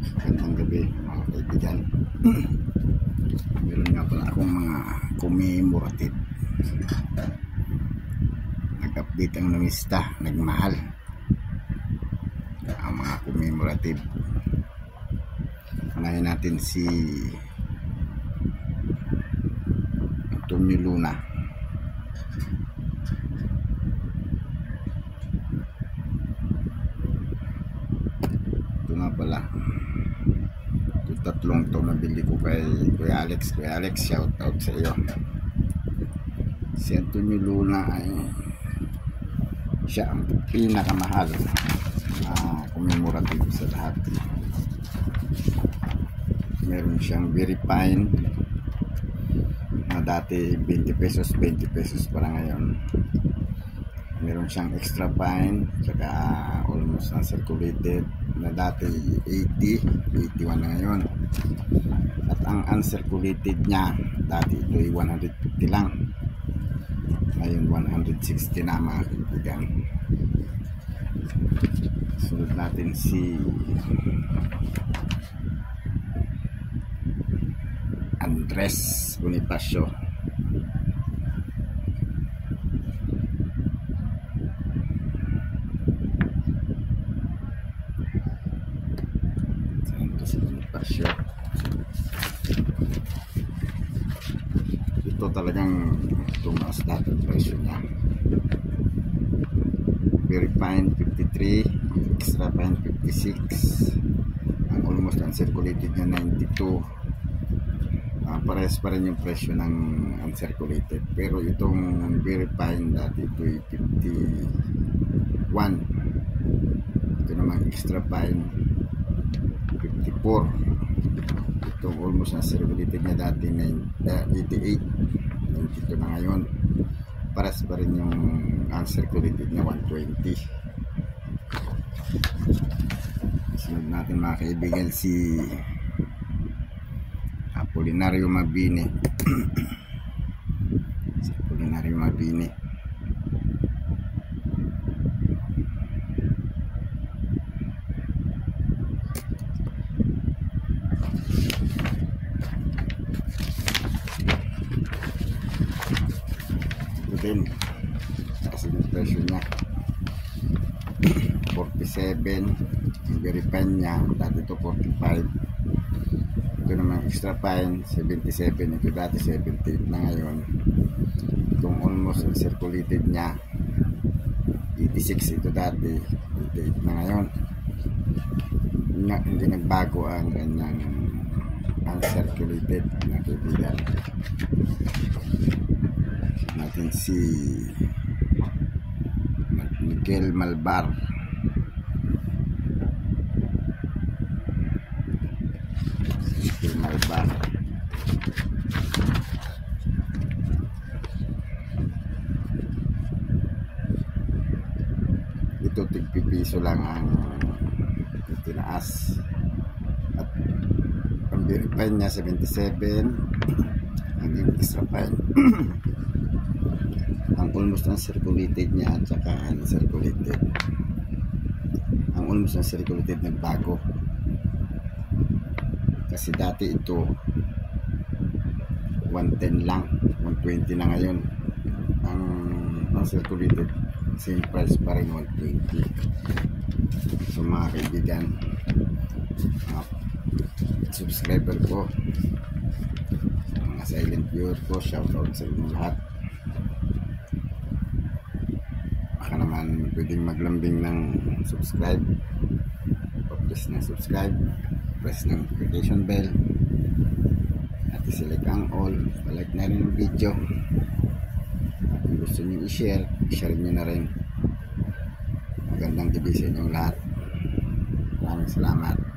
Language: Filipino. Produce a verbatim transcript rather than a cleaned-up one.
Magandang gabi mga kaibigan. Meron nga pala akong mga commemorative. Nag-update ang namista, nagmahal ang mga commemorative. Unahin natin si Antonio Luna. Ito nga pala, ito tatlong to nabili ko kay Kuya Alex. Kuya Alex, shout out sa iyo. Si Antonio Luna ay siya ang pinakamahal na commemorative sa lahat. Meron siyang very fine na dati twenty pesos, twenty pesos para ngayon. Meron siyang extra fine, saka almost uncirculated na dati eighty, eighty-one na ngayon. At ang uncirculated niya dati ito ay one hundred fifty lang, ngayon one hundred sixty na mga kaibigan. Sunod natin si Andres Bonifacio. Andres Bonifacio. Ito talagang tumaas dati ang presyo niya. Very fine fifty-three, extra fine fifty-six, ang almost uncirculated niya ninety-two. Uh, parehas pa rin yung presyo ng uncirculated, pero itong very fine dati ito ay fifty-one, ito naman extra fine fifty-four. Itong almost uncirculated niya dati eighty-eight, ninety-two na ngayon. Parehas pa rin yung uncirculated niya one twenty. Sunod natin mga kaibigan si Apolinario Mabini. Si Apolinario Mabini. Ito din kasi yung presyo niya forty-seven, yung very fine niya dati ito forty-five. Ito naman extra fine seventy-seven, ito dati seventy-eight na ngayon. Itong almost uncirculated niya eighty-six, ito dati eighty-eight na ngayon. Nga, hindi nagbago ang kanyang uncirculated na kaibigan. Natin si Miguel Malbar. Miguel Malbar. Ito tigpipiso lang ang itinaas. At ang very fine niya seventy-seven, ang extra fine ang almost uncirculated niya at saka uncirculated. Ang almost uncirculated nagbago kasi dati ito one ten lang, one twenty na ngayon. Ang uncirculated same price pa rin, one twenty. So mga kaibigan, mga subscriber ko, mga silent viewer ko, shout out sa inyo lahat. Baka naman pwedeng maglambing ng subscribe, press na subscribe, press ng notification bell, at i-select ang all, palike na rin yung video. At kung gusto nyo i-share, i-share nyo na rin. Magandang gabi sa inyong lahat. Maraming salamat.